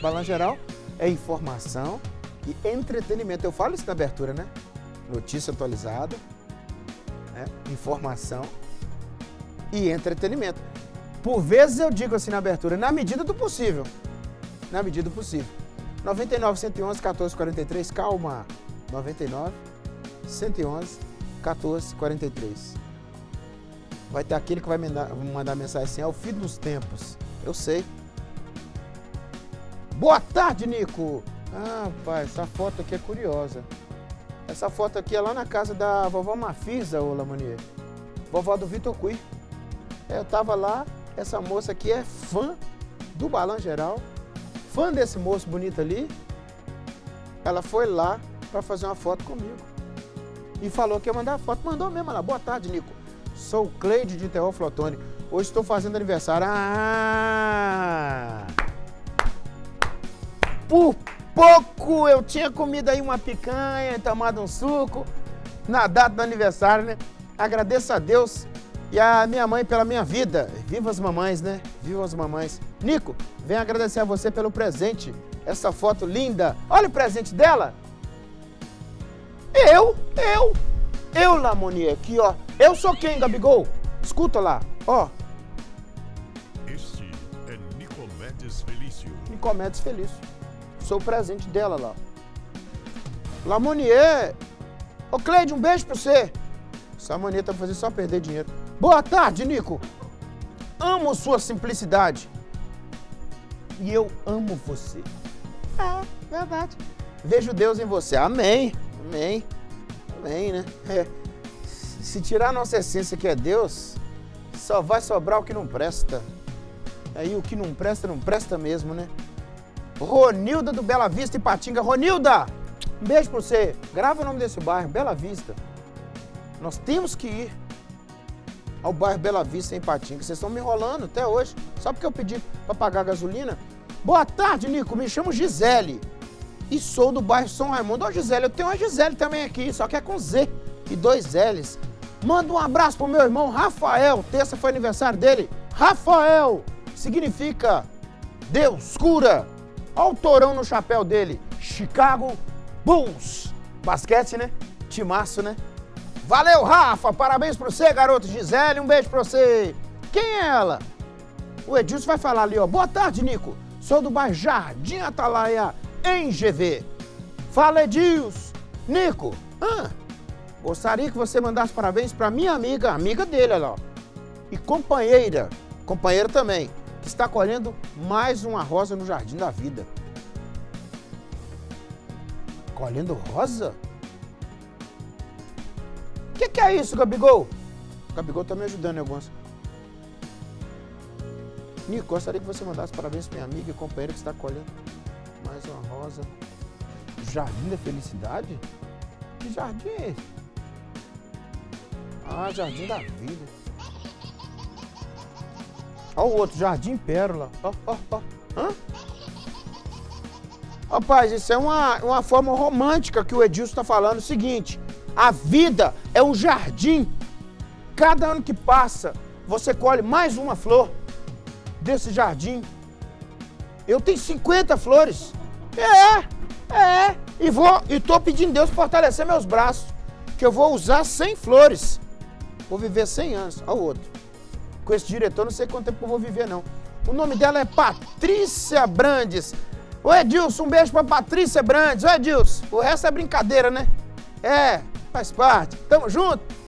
Balanço Geral é informação e entretenimento. Eu falo isso na abertura, né? Notícia atualizada, né? Informação e entretenimento. Por vezes eu digo assim na abertura, na medida do possível. Na medida do possível. 99 111 14 43, calma. 99 111 14 43. Vai ter aquele que vai mandar mensagem assim, é o fim dos tempos. Eu sei. Boa tarde, Nico. Ah, pai, essa foto aqui é curiosa. Essa foto aqui é lá na casa da vovó Mafisa, ô Lamonier. Vovó do Vitor Cui. Eu tava lá, essa moça aqui é fã do Balanço Geral, fã desse moço bonito ali. Ela foi lá para fazer uma foto comigo. E falou que ia mandar a foto. Mandou mesmo ela. Boa tarde, Nico. Sou o Cleide de Teófilo Otoni. Hoje estou fazendo aniversário. Ah! Por pouco eu tinha comido aí uma picanha, tomado um suco na data do aniversário, né? Agradeço a Deus e a minha mãe pela minha vida. Viva as mamães, né? Viva as mamães. Nico, venho agradecer a você pelo presente. Essa foto linda. Olha o presente dela. Eu, Lamonier, aqui, ó. Eu sou quem, Gabigol? Escuta lá, ó. Este é Nicomedes Felício. Nicomedes Felício. Sou o presente dela lá. Lamonier. Ô, Cleide, um beijo pra você. Essa mania tá fazendo só perder dinheiro. Boa tarde, Nico. Amo sua simplicidade. E eu amo você. É, verdade. Vejo Deus em você. Amém. Amém. Amém, né? É. Se tirar a nossa essência que é Deus, só vai sobrar o que não presta. Aí o que não presta mesmo, né? Ronilda do Bela Vista, Ipatinga. Ronilda, um beijo pra você. Grava o nome desse bairro, Bela Vista. Nós temos que ir ao bairro Bela Vista, em Ipatinga. Vocês estão me enrolando até hoje, só porque eu pedi pra pagar gasolina. Boa tarde, Nico. Me chamo Gisele e sou do bairro São Raimundo. Ô, Gisele, eu tenho uma Gisele também aqui, só que é com Z e 2 L's. Manda um abraço pro meu irmão Rafael. Terça foi aniversário dele. Rafael significa Deus cura. Olha o torão no chapéu dele. Chicago Bulls. Basquete, né? Timaço, né? Valeu, Rafa. Parabéns pra você, garoto. Gisele, um beijo pra você. Quem é ela? O Edilson vai falar ali, ó. Boa tarde, Nico. Sou do bairro Jardim Atalaia, em GV. Fala, Edilson. Nico, gostaria que você mandasse parabéns pra minha amiga dele, olha lá. E companheira também, que está colhendo mais uma rosa no Jardim da Vida. Colhendo rosa? O que é isso, Gabigol? O Gabigol tá me ajudando em algumas. Nico, gostaria que você mandasse parabéns pra minha amiga e companheira que está colhendo mais uma rosa. Jardim da Felicidade? Que jardim é esse? Ah, Jardim da Vida. Olha o outro, Jardim Pérola. Rapaz, isso é uma forma romântica que o Edilson está falando. O seguinte, a vida é um jardim. Cada ano que passa, você colhe mais uma flor desse jardim. Eu tenho 50 flores. E tô pedindo Deus fortalecer meus braços, que eu vou usar 100 flores. Vou viver 100 anos. Olha o outro. Com esse diretor, não sei quanto tempo eu vou viver, não. O nome dela é Patrícia Brandes. Ô, Edilson, um beijo pra Patrícia Brandes. Ô, Edilson, o resto é brincadeira, né? É, faz parte. Tamo junto.